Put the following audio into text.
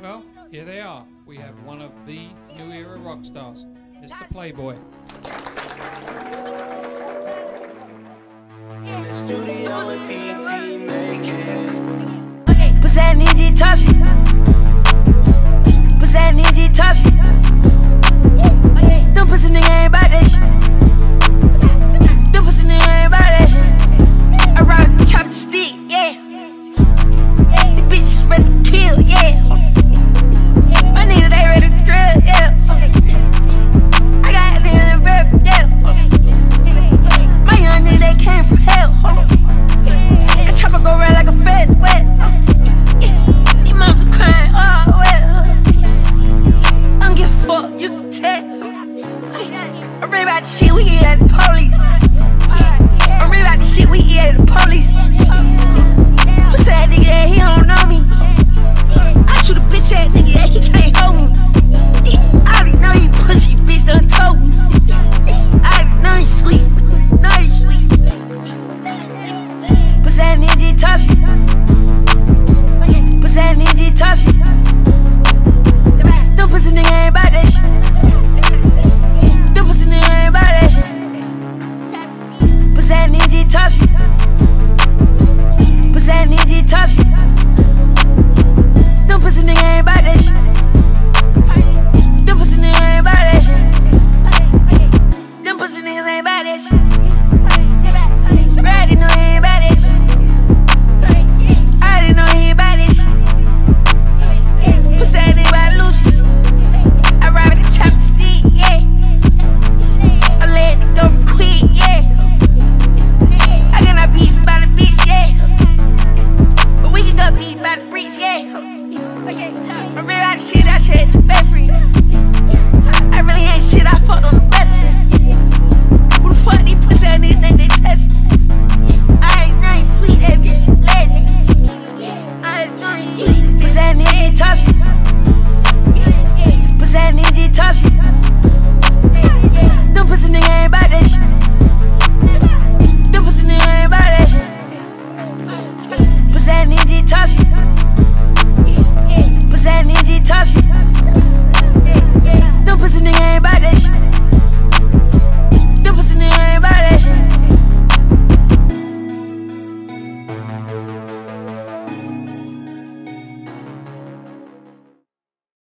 Well, here they are. We have one of the new era rock stars, Mr. Playboi. In the studio with PT makers. Pussy ninja Tashi. Pussy ninja Tashi. Them pussy nigga ain't bout that shit. Them pussy nigga ain't bout that shit. I rock the chop the stick, yeah. The bitches ready to kill, yeah. My niggas they ready to drill, yeah. I got niggas in bed, yeah. My young niggas they came from hell. The chopper go red like a fed wet. These moms are crying, oh well. I don't give a fuck, you can tell. I'm ready about the shit we eat at the police. I'm ready about the shit we eat at the police. Who said nigga that he don't know me? I shoot a bitch ass nigga that he can't hold me. I already know you pussy bitch done told me. I already know you sweet, know you sweet. Pussy ninja Tashi. Pussy ninja Tashi. Them pussy nigga ain't bout that shit. Them pussy nigga ain't bout that shit. Pussy ninja Tashi. Pussy ninja Tashi. Them pussy nigga ain't bout that shit. Them pussy nigga ain't bout that shit. Them pussy niggas ain't bout that shit. I already know he ain't bout that shit. I already know he ain't bout that shit. Pussy ass nigga bout to lose shit. I ride with the chop the stick, yeah. I let the door quit, yeah. I cannot beef by the bitch, yeah. But we can go beef by the freaks, yeah. I'm real out of shit, I shit to bed free.